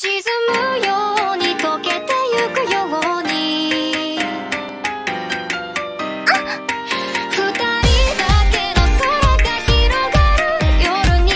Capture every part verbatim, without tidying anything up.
沈むように溶けてゆくように二人だけの空が広がる夜に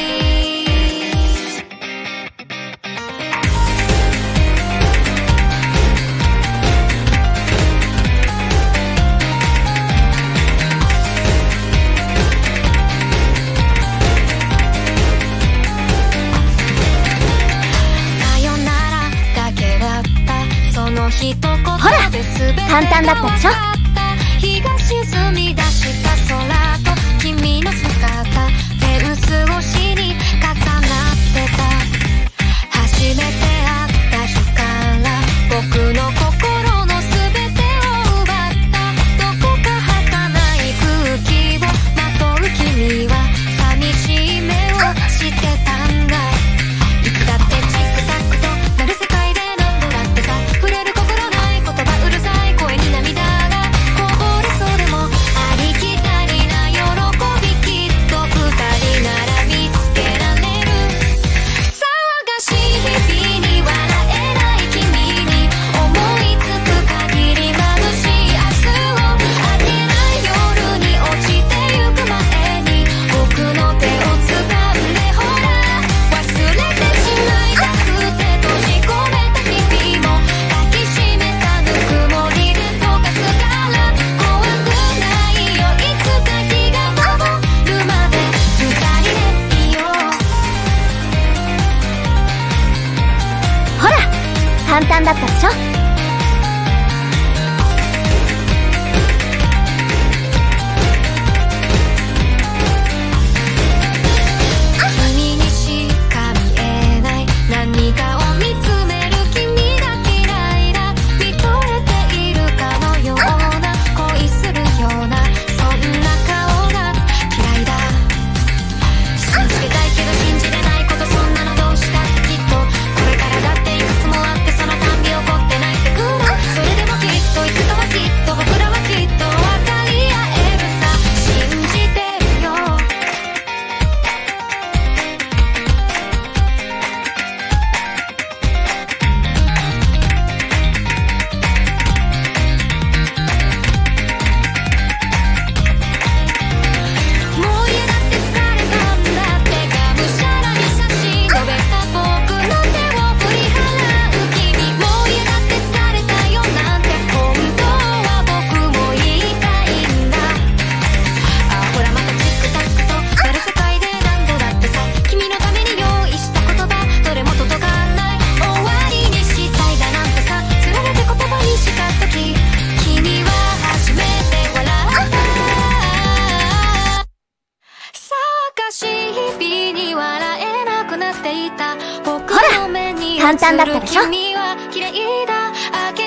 ほら簡単だったでしょ。日が沈み出した空と君の姿フェンス越しに重なってた。初めて会った日から僕の心の全てを奪った。どこか儚い空気をまとう君は寂しい目をしてたんだ。いつだってチクタクとなる世界で何度だってさ触れる簡単だったでしょ。君にしか見えない何かを見つめる君が嫌いだ。見とれているかのような恋するようなそんな顔が嫌いだ。信じたいけど信じれないことそんなのどうしたってきっとこれからだっていくつもあってそのたんび起こってないってくらそれでもきっといつかはきっと僕らはきっと分かり合えるさ信じてるよ。もう家だって疲れたんだってがむしゃらに差し伸べた僕の手を振り払う君。もう家だって疲れたよなんて本当は僕も言いたいんだ。あほらまたチクタクとなる世界で何度だってさ君のために用意した言葉どれも届かない終わりにしたいだなんてさつられて言葉にした時君は初めて笑った。探し日々に笑えなくなっていた僕の目に映る君は綺麗だ。